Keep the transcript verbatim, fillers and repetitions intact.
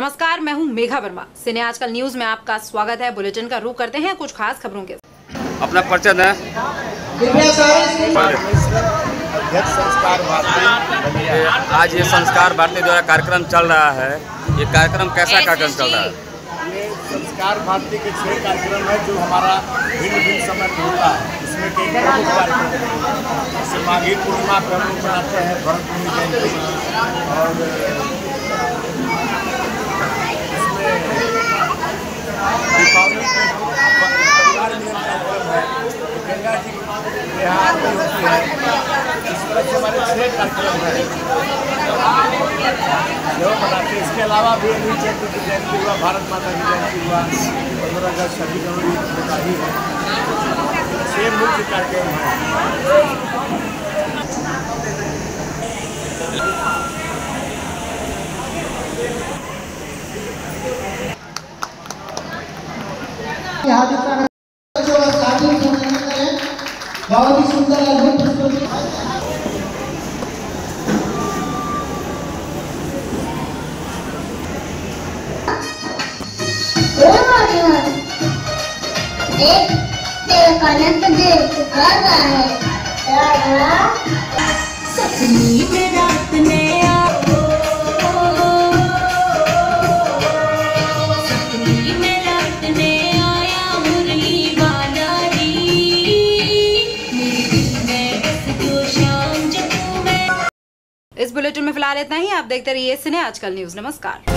नमस्कार, मैं हूं मेघा वर्मा। सिने आजकल न्यूज में आपका स्वागत है। बुलेटिन का रुख करते हैं कुछ खास खबरों के। अपना परिचय दें। अध्यक्ष संस्कार भारती। आज ये संस्कार भारती द्वारा कार्यक्रम चल रहा है। ये कार्यक्रम कैसा कार्यक्रम चल रहा है? ये संस्कार भारती के छह कार्यक्रम है जो हमारा भिन्न भिन्न समय में होता है। इसमें कई प्रमुख कार्यक्रम है, जैसे माघी पूर्णिमा पर हम लोग मनाते हैं भरत मुनि जयंती, और दीपावली के परिवार मिलन कार्यक्रम है, गंगा जी यहाँ आरती होती है। इस तरह से हमारे छह कार्यक्रम है जो मनाते हैं। इसके अलावा भी अनिल चंद्र की जयंती हुआ, भारत माता की जयंती हुआ, पंद्रह अगस्त छब्बीस जनवरी होता ही है। छह मुख्य कार्यक्रम है। यहाँ जितना जो शादी है बहुत ही सुंदर अद्भुत प्रस्तुति। देख तेरा कानन तो देख पुकार रहा है। सपनी में रात में आओ, सपनी में रात में आया मुरली वाला री, मेरे दिल में बस जो शाम जब मैं। इस बुलेटिन में फिलहाल इतना ही। आप देखते रहिए सिने आजकल न्यूज। नमस्कार।